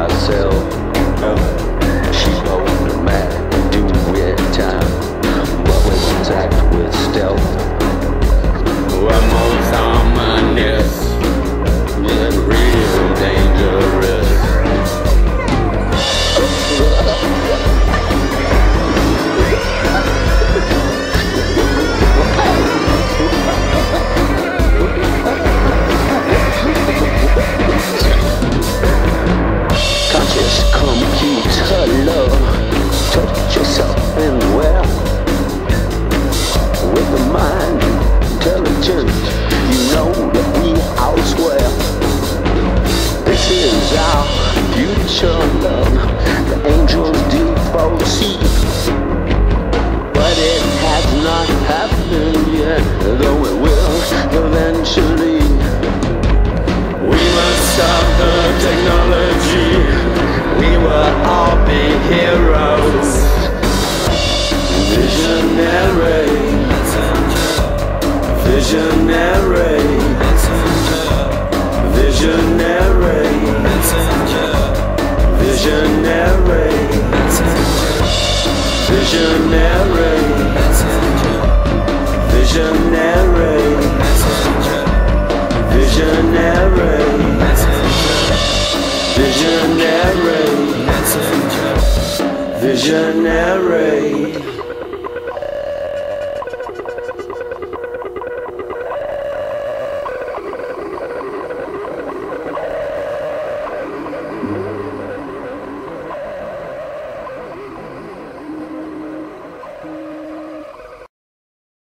myself. She wrote a mad do it time, but we won't act with stealth. We're most ominous and real dangerous. Conscious computer love, touch yourself and well. With the mind intelligent, you know that we outswear. This is our future love, the angels do foresee. But it has not happened yet, though it will eventually. We must stop the technology, we will all be heroes. Visionary, visionary, visionary, visionary, visionary, visionary, visionary, visionary, visionary.